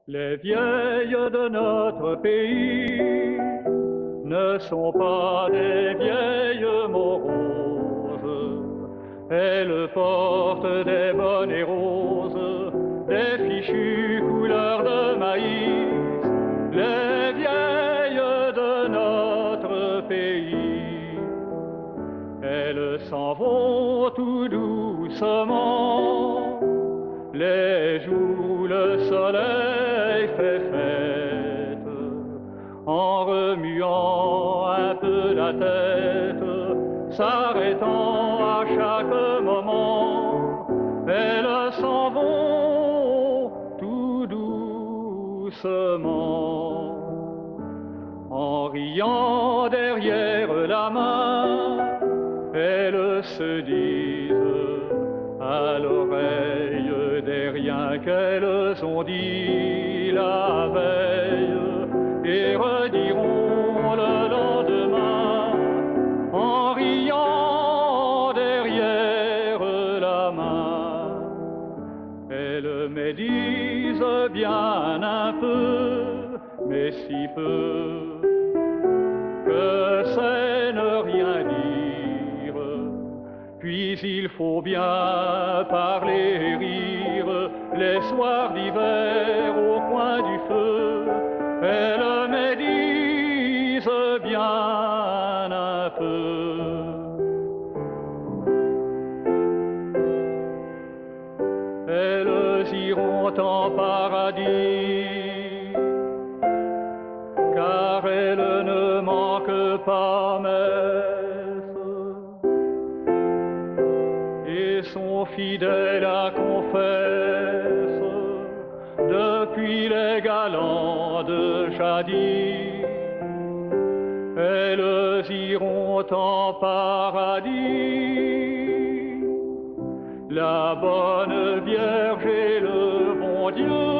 Les vieilles de notre pays ne sont pas des vieilles moroses. Elles portent des bonnets roses, des fichues couleur de maïs. Les vieilles de notre pays, elles s'en vont tout doucement. Les jours le soleil fait fête, en remuant un peu la tête, s'arrêtant à chaque moment. Elles s'en vont tout doucement, en riant derrière la main. Elles se disent à l'oreille des riens qu'elles ont dit la veille et rediront le lendemain en riant derrière la main. Elles médisent bien un peu, mais si peu que c'est ne rien dire. Puis il faut bien parler et rire les soirs d'hiver au coin du feu. Elles médisent bien un peu. Elles iront en paradis, car elles ne manquent pas messe et sont fidèles à confesse depuis les galants de jadis. Elles iront en paradis, la bonne Vierge et le bon Dieu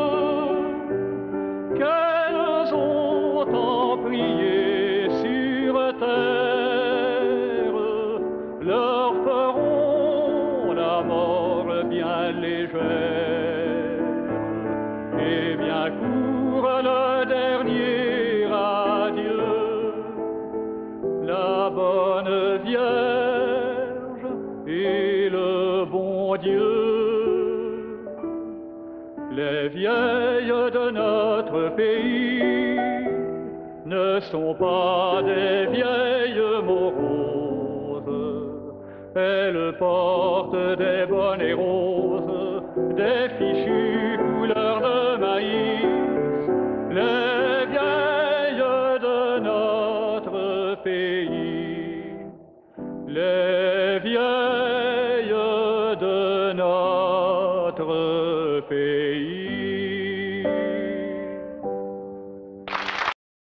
qu'elles ont tant prié sur terre leur feront la mort bien légère et bien court le dernier adieu. La bonne Vierge et le bon Dieu, les vieilles de notre pays ne sont pas des vieilles moroses. Elles portent des bonnets roses, des fichus couleur de maïs. Les vieilles de notre pays, les vieilles de notre pays.